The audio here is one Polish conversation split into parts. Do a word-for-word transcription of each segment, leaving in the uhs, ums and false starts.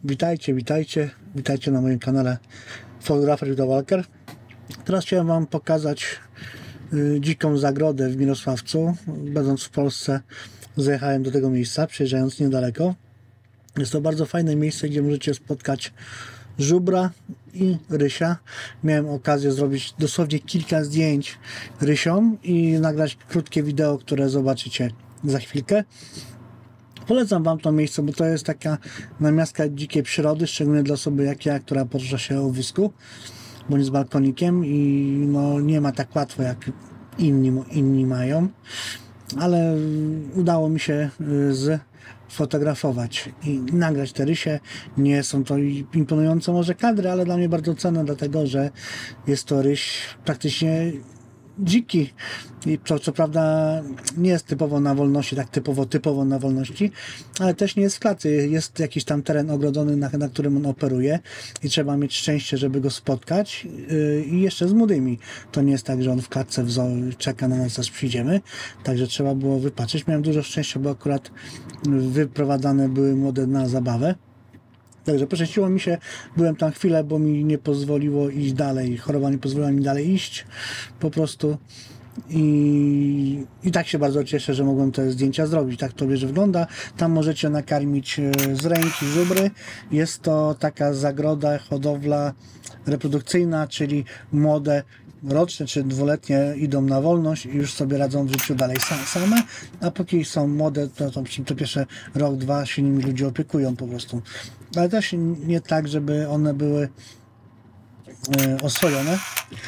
Witajcie, witajcie, witajcie na moim kanale Fotografer Juda Walker. Teraz chciałem Wam pokazać y, dziką zagrodę w Mirosławcu. Będąc w Polsce, zajechałem do tego miejsca, przyjeżdżając niedaleko. Jest to bardzo fajne miejsce, gdzie możecie spotkać żubra i rysia. Miałem okazję zrobić dosłownie kilka zdjęć rysiom i nagrać krótkie wideo, które zobaczycie za chwilkę. Polecam Wam to miejsce, bo to jest taka namiastka dzikiej przyrody, szczególnie dla osoby jak ja, która porusza się o wózku bądź z balkonikiem i no, nie ma tak łatwo jak inni, inni mają, ale udało mi się sfotografować i nagrać te rysie. Nie są to imponujące może kadry, ale dla mnie bardzo cenne, dlatego że jest to ryś praktycznie dziki. I to co prawda nie jest typowo na wolności, tak typowo, typowo na wolności, ale też nie jest w klatce. Jest jakiś tam teren ogrodzony, na, na którym on operuje i trzeba mieć szczęście, żeby go spotkać yy, i jeszcze z młodymi. To nie jest tak, że on w klatce w zoo czeka na nas, aż przyjdziemy. Także trzeba było wypatrzeć. Miałem dużo szczęścia, bo akurat wyprowadzane były młode na zabawę. Także poszczęściło mi się, byłem tam chwilę, bo mi nie pozwoliło iść dalej, choroba nie pozwoliła mi dalej iść po prostu i, i tak się bardzo cieszę, że mogłem te zdjęcia zrobić. Tak to bierze wygląda. Tam możecie nakarmić z ręki żubry. Jest to taka zagroda, hodowla reprodukcyjna, czyli młode roczne czy dwuletnie idą na wolność i już sobie radzą w życiu dalej same, a póki są młode, to, to, to pierwsze rok, dwa się nimi ludzie opiekują po prostu. Ale też nie tak, żeby one były e, oswojone,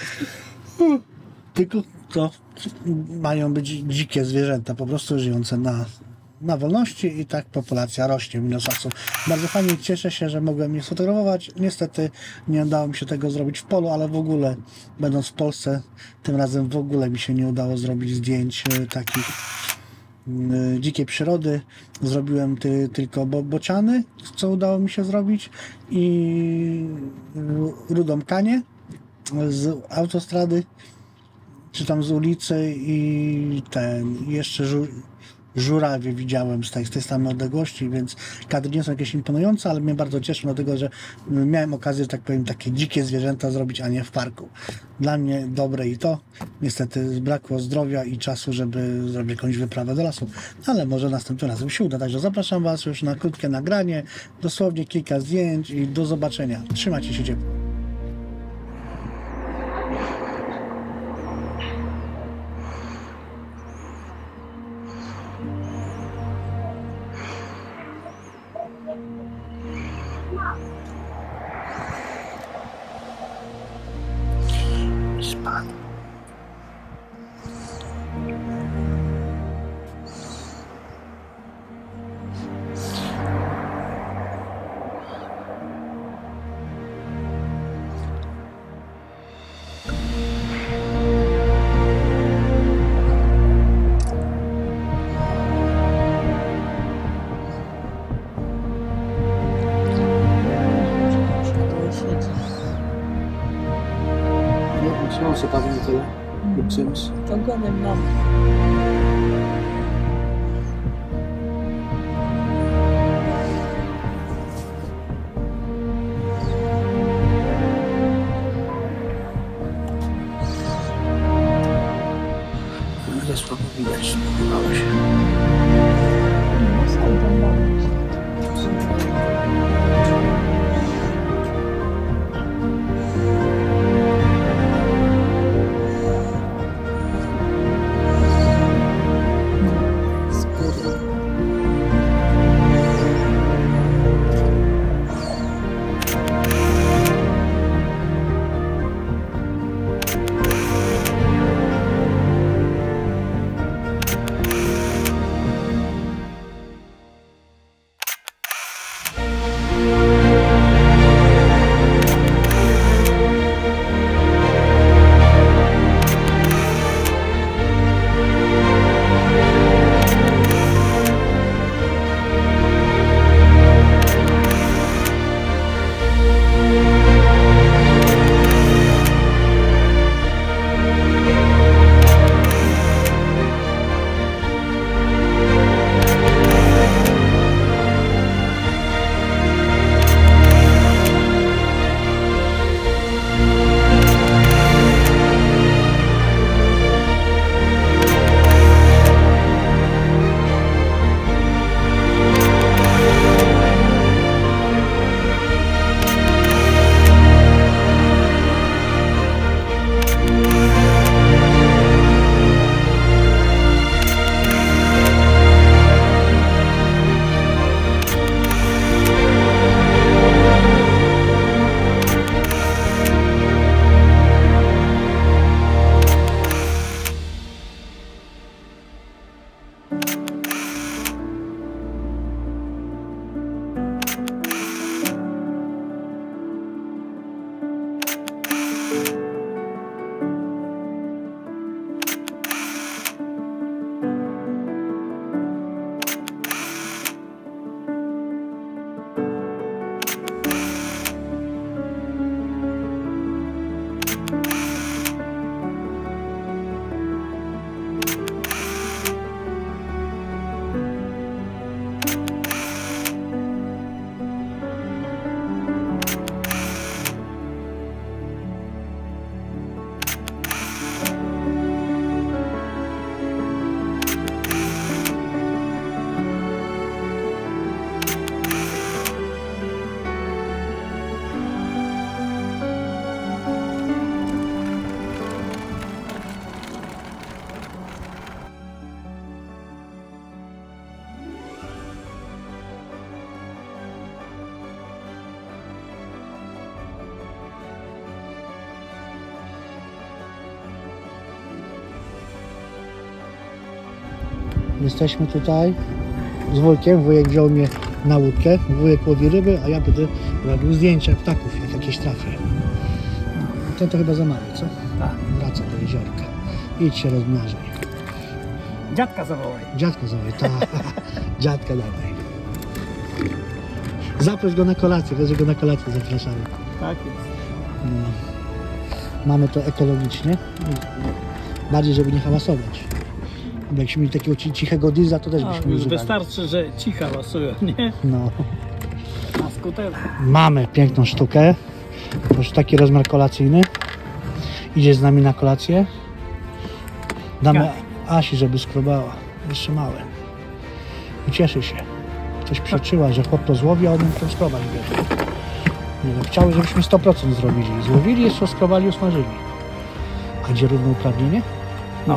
tylko to mają być dzikie zwierzęta, po prostu żyjące na, na wolności i tak populacja rośnie w Mirosławcu. Bardzo fajnie, cieszę się, że mogłem je sfotografować. Niestety nie udało mi się tego zrobić w polu, ale w ogóle będąc w Polsce, tym razem w ogóle mi się nie udało zrobić zdjęć takich y, dzikiej przyrody. Zrobiłem ty, tylko bo, bociany, co udało mi się zrobić, i rudą kanię z autostrady, czy tam z ulicy, i ten jeszcze żu żurawie widziałem z tej, z tej samej odległości, więc kadry nie są jakieś imponujące, ale mnie bardzo cieszy, dlatego że miałem okazję, że tak powiem, takie dzikie zwierzęta zrobić, a nie w parku. Dla mnie dobre i to. Niestety zbrakło zdrowia i czasu, żeby zrobić jakąś wyprawę do lasu, ale może następnym razem się uda. Także zapraszam Was już na krótkie nagranie, dosłownie kilka zdjęć i do zobaczenia. Trzymajcie się ciepło. Spadł. Trzymał się tam nie tyle lub czymś. Ogonem mam. Ale słabo widać, udało się. No, skąd mam? Jesteśmy tutaj z wujkiem. Wujek wziął mnie na łódkę. Wujek łowi ryby, a ja będę robił zdjęcia ptaków, jak jakieś trafię. Ten to chyba za mały, co? Tak. Wraca do jeziorka. Idź się rozmnażaj. Dziadka zawołaj. Dziadka zawołaj, tak. Dziadka dawaj. Zaproś go na kolację, wiesz, że go na kolację zapraszamy. Tak jest. No. Mamy to ekologicznie. Bardziej, żeby nie hałasować. Bo jakbyśmy mieli takiego ci- cichego diesla, to też A, byśmy już używali. wystarczy, że cicha lasują, nie? No. Na skuterze. Mamy piękną sztukę. To już taki rozmiar kolacyjny. Idzie z nami na kolację. Damy Jak? Asi, żeby skrobała. Jeszcze małe. I cieszy się. Coś przeczyła, że chłop to złowi, a on im to skrobać bierze. Nie wiem, chciały, żebyśmy sto procent zrobili. Złowili, jeszcze skrobali, usmażyli. A gdzie równouprawnienie? No.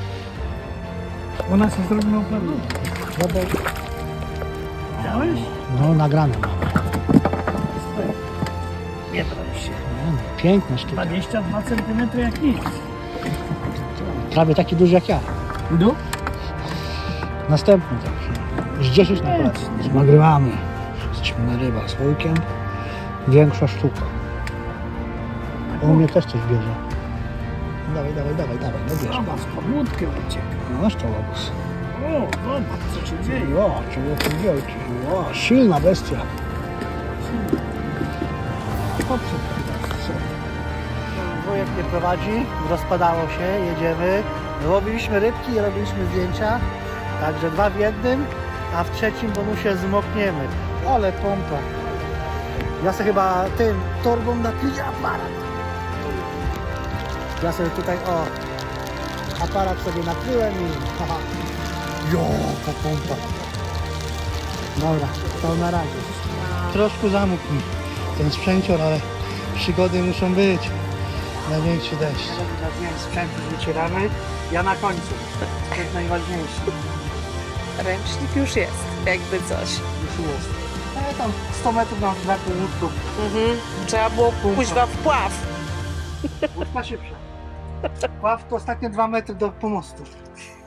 U nas jest równouprawnienie. No bo... Widziałeś? No, nagrane mamy. Nie trąć się. Nie, no, piękna sztuka. dwadzieścia dwa centymetry jak nic. Prawie taki duży jak ja. Du? Następny taki. Z dziesięć na kolację. Nagrywamy. Jesteśmy na rybach z wujkiem. Większa sztuka. U mnie też coś bierze. Dawaj, dawaj, dawaj, dawaj. No bierz. Zobacz, pobudkę ucieka. No masz to łobuz. O, zobacz, co się dzieje. O, człowiek wielki. O, silna bestia. Wujek mnie prowadzi, rozpadało się, jedziemy. Robiliśmy rybki i robiliśmy zdjęcia. Także dwa w jednym, a w trzecim bonusie zmokniemy. Ale pompa. Ja sobie chyba tym torbą nakryję aparat. Ja sobie tutaj, o, aparat sobie nakryłem i haha. Jaka pompa. Dobra, to na razie. Troszkę zamógł mi ten sprzęcior, ale przygody muszą być. Największy deszcz. Zatem sprzęt już wycieramy. Ja na końcu. To jest najważniejsze. Ręcznik już jest, jakby coś. Już jest. Ale tam sto metrów na taką łódką. Mhm. Trzeba było kuźwa w pław. Łódka szybsza. Pław to ostatnie dwa metry do pomostu.